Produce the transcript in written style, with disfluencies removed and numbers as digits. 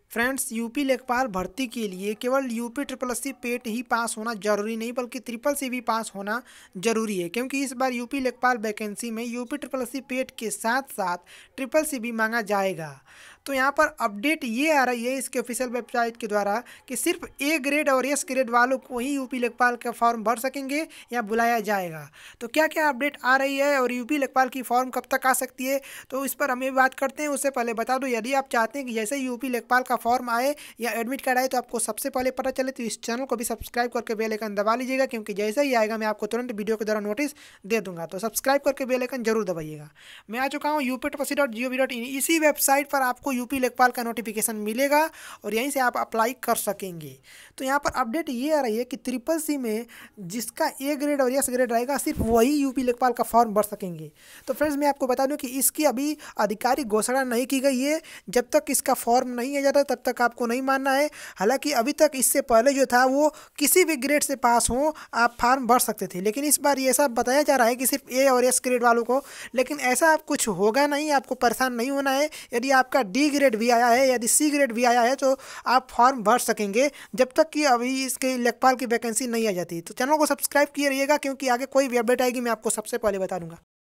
Friends, UP लेखपाल भर्ती के लिए केवल UPSSC पेट ही पास होना जरूरी नहीं बल्कि SSS भी पास होना जरूरी है, क्योंकि इस बार यूपी लेखपाल वैकेंसी में UPSSC पेट के साथ साथ SSS भी मांगा जाएगा। तो यहाँ पर अपडेट ये आ रही है इसके ऑफिशियल वेबसाइट के द्वारा कि सिर्फ A ग्रेड और S ग्रेड वालों को ही यूपी लेखपाल का फॉर्म भर सकेंगे या बुलाया जाएगा। तो क्या क्या अपडेट आ रही है और यूपी लेखपाल की फॉर्म कब तक आ सकती है, तो इस पर हम ये बात करते हैं। उससे पहले बता दो, यदि आप चाहते हैं कि जैसे ही यूपी लेखपाल का फॉर्म आए या एडमिट कार्ड आए तो आपको सबसे पहले पता चले, तो इस चैनल को भी सब्सक्राइब करके बेल आइकन दबा लीजिएगा, क्योंकि जैसे ही आएगा मैं आपको तुरंत वीडियो के द्वारा नोटिस दे दूंगा। तो सब्सक्राइब करके बेल आइकन जरूर दबाइएगा। मैं आ चुका हूँ UPSSSC.gov.in। इसी वेबसाइट पर आपको यूपी लेखपाल का नोटिफिकेशन मिलेगा और यहीं से आप अप्लाई कर सकेंगे। तो यहाँ पर अपडेट ये आ रही है कि SSS में जिसका A ग्रेड और S ग्रेड रहेगा सिर्फ वही यूपी लेखपाल का फॉर्म भर सकेंगे। तो फ्रेंड्स, मैं आपको बता दूं कि इसकी अभी आधिकारिक घोषणा नहीं की गई है। जब तक इसका फॉर्म नहीं आ जाता तब तक आपको नहीं मानना है। हालांकि अभी तक इससे पहले जो था वो किसी भी ग्रेड से पास हो आप फॉर्म भर सकते थे, लेकिन इस बार ये सब बताया जा रहा है कि सिर्फ A और S ग्रेड वालों को। लेकिन ऐसा कुछ होगा नहीं, आपको परेशान नहीं होना है। यदि आपका D ग्रेड भी आया है, यदि C ग्रेड भी आया है तो आप फॉर्म भर सकेंगे जब तक कि अभी इसके लेखपाल की वैकेंसी नहीं आ जाती। तो चैनल को सब्सक्राइब किए रहिएगा, क्योंकि आगे कोई भी अपडेट आएगी मैं आपको सबसे पहले बता दूंगा।